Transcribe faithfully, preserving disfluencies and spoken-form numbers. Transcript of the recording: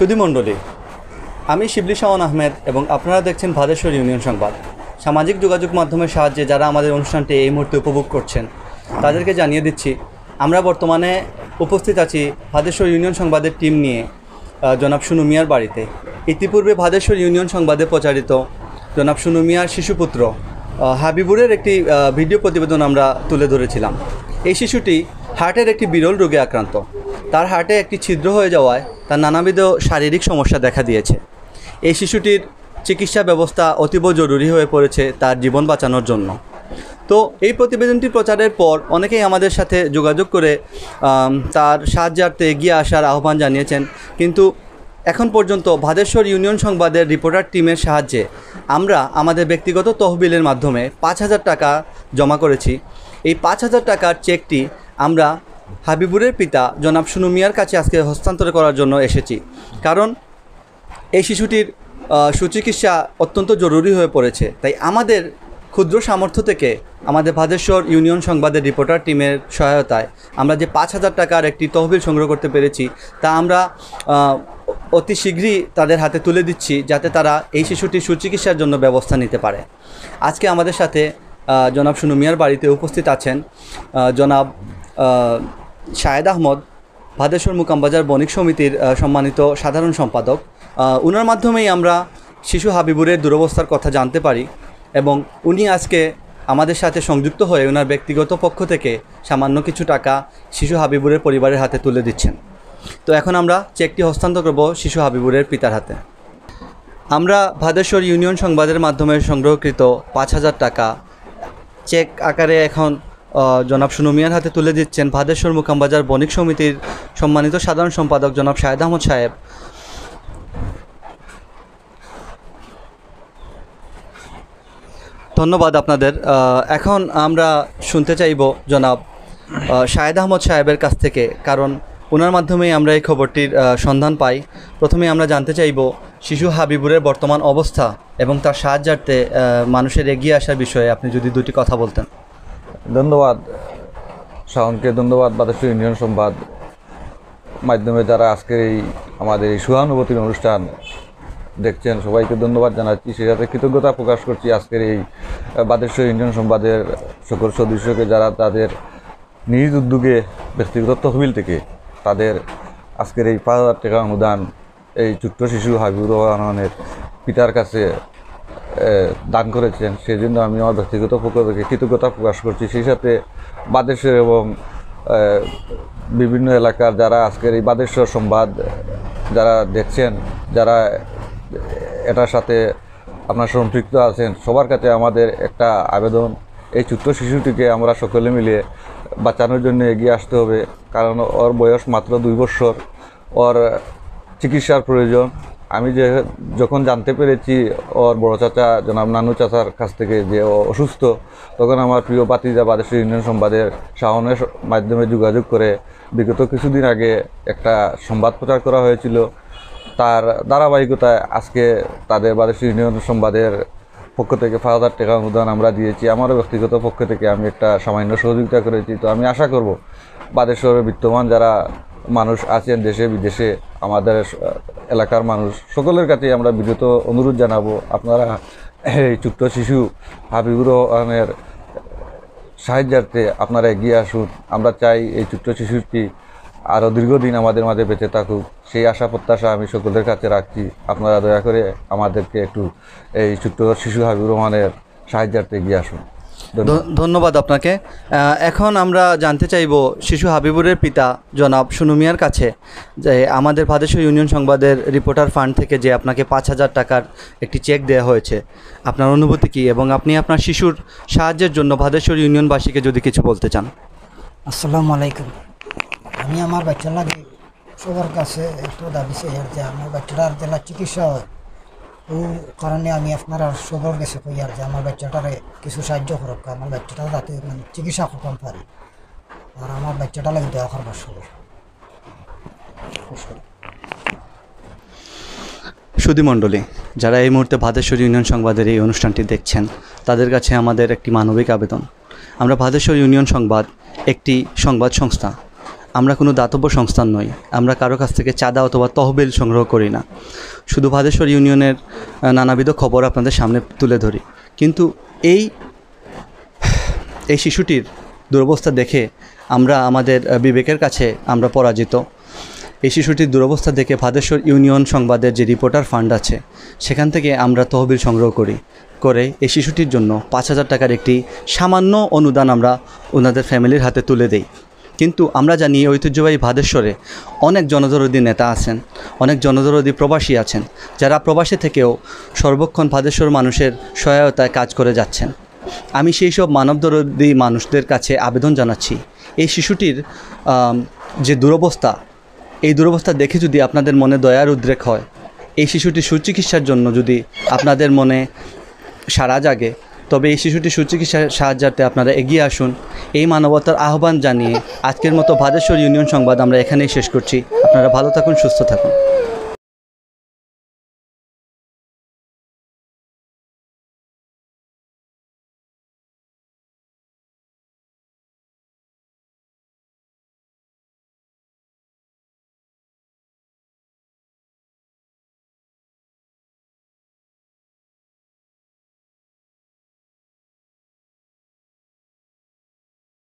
সুধীমণ্ডলী, আমি শিবলি শাওন আহমেদ এবং আপনারা দেখছেন ভাদেশ্বর ইউনিয়ন সংবাদ। সামাজিক যোগাযোগ মাধ্যমের সাহায্যে যারা আমাদের অনুষ্ঠানটি এই মুহূর্তে উপভোগ করছেন তাদেরকে জানিয়ে দিচ্ছি, আমরা বর্তমানে উপস্থিত আছি ভাদেশ্বর ইউনিয়ন সংবাদের টিম নিয়ে জনাব সুনু মিয়ার বাড়িতে। ইতিপূর্বে ভাদেশ্বর ইউনিয়ন সংবাদে প্রচারিত জনাব সুনু মিয়ার শিশুপুত্র হাবিবুরের একটি ভিডিও প্রতিবেদন আমরা তুলে ধরেছিলাম। এই শিশুটি হার্টের একটি বিরল রোগে আক্রান্ত। তার হার্টে একটি ছিদ্র হয়ে যাওয়ায় তার নানাবিধ শারীরিক সমস্যা দেখা দিয়েছে। এই শিশুটির চিকিৎসা ব্যবস্থা অতীব জরুরি হয়ে পড়েছে তার জীবন বাঁচানোর জন্য। তো এই প্রতিবেদনটি প্রচারের পর অনেকেই আমাদের সাথে যোগাযোগ করে তার সাহায্যার্থে এগিয়ে আসার আহ্বান জানিয়েছেন, কিন্তু এখন পর্যন্ত ভাদেশ্বর ইউনিয়ন সংবাদের রিপোর্টার টিমের সাহায্যে আমরা আমাদের ব্যক্তিগত তহবিলের মাধ্যমে পাঁচ হাজার টাকা জমা করেছি। এই পাঁচ হাজার টাকার চেকটি আমরা হাবিবুরের পিতা জনাব সুনু মিয়ার কাছে আজকে হস্তান্তর করার জন্য এসেছি, কারণ এই শিশুটির সুচিকিৎসা অত্যন্ত জরুরি হয়ে পড়েছে। তাই আমাদের ক্ষুদ্র সামর্থ্য থেকে আমাদের ভাদেশ্বর ইউনিয়ন সংবাদের রিপোর্টার টিমের সহায়তায় আমরা যে পাঁচ হাজার টাকার একটি তহবিল সংগ্রহ করতে পেরেছি তা আমরা অতি শীঘ্রই তাদের হাতে তুলে দিচ্ছি, যাতে তারা এই শিশুটির সুচিকিৎসার জন্য ব্যবস্থা নিতে পারে। আজকে আমাদের সাথে জনাব সুনু মিয়ার বাড়িতে উপস্থিত আছেন জনাব শাহেদ আহমদ, ভাদেশ্বর মুকামবাজার বণিক সমিতির সম্মানিত সাধারণ সম্পাদক। ওনার মাধ্যমেই আমরা শিশু হাবিবুরের দুরবস্থার কথা জানতে পারি এবং উনি আজকে আমাদের সাথে সংযুক্ত হয়ে ওনার ব্যক্তিগত পক্ষ থেকে সামান্য কিছু টাকা শিশু হাবিবুরের পরিবারের হাতে তুলে দিচ্ছেন। তো এখন আমরা চেকটি হস্তান্তর করব শিশু হাবিবুরের পিতার হাতে। আমরা ভাদেশ্বর ইউনিয়ন সংবাদের মাধ্যমে সংগ্রহকৃত পাঁচ হাজার টাকা চেক আকারে এখন জনাব সুনু মিয়ার হাতে তুলে দিচ্ছেন ভাদেশ্বর মুকামবাজার বণিক সমিতির সম্মানিত সাধারণ সম্পাদক জনাব শাহেদ আহমদ সাহেব। ধন্যবাদ আপনাদের। এখন আমরা শুনতে চাইব জনাব শাহেদ আহমদ সাহেবের কাছ থেকে, কারণ ওনার মাধ্যমেই আমরা এই খবরটির সন্ধান পাই। প্রথমে আমরা জানতে চাইব শিশু হাবিবুরের বর্তমান অবস্থা এবং তার সাহায্যার্থে মানুষের এগিয়ে আসার বিষয়ে আপনি যদি দুটি কথা বলতেন। ধন্যবাদ শাওনকে, ধন্যবাদ ভাদেশ্বর ইউনিয়ন সংবাদ মাধ্যমে যারা আজকের এই আমাদের এই সহানুভূতির অনুষ্ঠান দেখছেন, সবাইকে ধন্যবাদ জানাচ্ছি। সেই সাথে কৃতজ্ঞতা প্রকাশ করছি আজকের এই ভাদেশ্বর ইউনিয়ন সংবাদের সকল সদস্যকে, যারা তাদের নিজ উদ্যোগে ব্যক্তিগত তহবিল থেকে তাদের আজকের এই পাঁচ হাজার টাকা অনুদান এই ছোট্ট শিশু হাবিবুর রহমানের পিতার কাছে দান করেছেন। সেই জন্য আমি আমার ব্যক্তিগত পক্ষ থেকে কৃতজ্ঞতা প্রকাশ করছি। সেই সাথে ভাদেশ্বর এবং বিভিন্ন এলাকার যারা আজকের এই ভাদেশ্বর সংবাদ যারা দেখছেন, যারা এটার সাথে আপনার সম্পৃক্ত আছেন, সবার কাছে আমাদের একটা আবেদন, এই ছোট্ট শিশুটিকে আমরা সকলে মিলে বাঁচানোর জন্য এগিয়ে আসতে হবে, কারণ ওর বয়স মাত্র দুই বছর, ওর চিকিৎসার প্রয়োজন। আমি যে যখন জানতে পেরেছি ওর বড় চাচা জনাব নানু চাচার কাছ থেকে যে ও অসুস্থ, তখন আমার প্রিয় ভাতিজা ভাদেশ্বর ইউনিয়ন সংবাদের শাওনের মাধ্যমে যোগাযোগ করে বিগত কিছুদিন আগে একটা সংবাদ প্রচার করা হয়েছিল। তার ধারাবাহিকতায় আজকে তাদের ভাদেশ্বর ইউনিয়ন সংবাদের পক্ষ থেকে পাঁচ হাজার টাকা অনুদান আমরা দিয়েছি। আমারও ব্যক্তিগত পক্ষ থেকে আমি একটা সামান্য সহযোগিতা করেছি। তো আমি আশা করব ভাদেশ্বরের বিদ্যমান যারা মানুষ আছেন দেশে বিদেশে, আমাদের এলাকার মানুষ সকলের কাছেই আমরা বিগত অনুরোধ জানাবো, আপনারা এই ছোট্ট শিশু হাবিবুর রহমানের সাহায্যার্থে আপনারা এগিয়ে আসুন। আমরা চাই এই ছোট্ট শিশুটি আরও দীর্ঘদিন আমাদের মাঝে বেঁচে থাকুক, সেই আশা প্রত্যাশা আমি সকলের কাছে রাখছি। আপনারা দয়া করে আমাদেরকে একটু এই ছোট্ট শিশু হাবিবুর রহমানের সাহায্যার্থে এগিয়ে আসুন। ধন্যবাদ আপনাকে। এখন আমরা জানতে চাইব শিশু হাবিবুরের পিতা জনাব সুনু মিয়ার কাছে যে আমাদের ভাদেশ্বর ইউনিয়ন সংবাদের রিপোর্টার ফান্ড থেকে যে আপনাকে পাঁচ হাজার টাকার একটি চেক দেওয়া হয়েছে, আপনার অনুভূতি কী এবং আপনি আপনার শিশুর সাহায্যের জন্য ভাদেশ্বর ইউনিয়নবাসীকে যদি কিছু বলতে চান। আসসালামু আলাইকুম। আমি আমার বাচ্চার লাগে সবার কাছে একটু দাবি চাই আর যে আমার বাচ্চাটার জেলা চিকিৎসা হয়, ও কারণে আমি আপনারা সবার কাছে কই আর যে আমার বাচ্চাটারে কিছু সাহায্য করুক, আমার বাচ্চাটা যাতে মানে চিকিৎসা করতাম পারি, আর আমার বাচ্চাটা লাগে দেওয়া করবার সবার। সুধীমণ্ডলী, যারা এই মুহূর্তে ভাদেশ্বর ইউনিয়ন সংবাদের এই অনুষ্ঠানটি দেখছেন, তাদের কাছে আমাদের একটি মানবিক আবেদন। আমরা ভাদেশ্বর ইউনিয়ন সংবাদ একটি সংবাদ সংস্থা। আমরা কোনো দাতব্য সংস্থান নই, আমরা কারো কাছ থেকে চাঁদা অথবা তহবিল সংগ্রহ করি না, শুধু ভাদেশ্বর ইউনিয়নের আহ, নানাবিধ খবর আপনাদের সামনে তুলে ধরি। কিন্তু এই এই শিশুটির দুরবস্থা দেখে আমরা আমাদের আহ, বিবেকের কাছে আমরা পরাজিত। এই শিশুটির দুরবস্থা দেখে ভাদেশ্বর ইউনিয়ন সংবাদের যে রিপোর্টার ফান্ড আছে সেখান থেকে আমরা তহবিল সংগ্রহ করি, করে এই শিশুটির জন্য পাঁচ হাজার টাকার একটি সামান্য অনুদান আমরা ওনাদের ফ্যামিলির হাতে তুলে দেই। কিন্তু আমরা জানি এই ঐতিহ্যবাহী ভাদেশ্বরে অনেক জনদরদী নেতা আছেন, অনেক জনদরদী প্রবাসী আছেন, যারা প্রবাসী থেকেও সর্বক্ষণ ভাদেশ্বর মানুষের সহায়তায় কাজ করে যাচ্ছেন। আমি সেই সব মানবদরদী মানুষদের কাছে আবেদন জানাচ্ছি, এই শিশুটির আম, যে দুরবস্থা, এই দুরবস্থা দেখে যদি আপনাদের মনে দয়ার উদ্রেক হয়, এই শিশুটির সুচিকিৎসার জন্য যদি আপনাদের মনে সাড়া জাগে, তবে এই শিশুটির সুচিকিৎসার সাহায্যার্থে আপনারা এগিয়ে আসুন। এই মানবতার আহ্বান জানিয়ে আজকের মতো ভাদেশ্বর ইউনিয়ন সংবাদ আমরা এখানেই শেষ করছি। আপনারা ভালো থাকুন, সুস্থ থাকুন।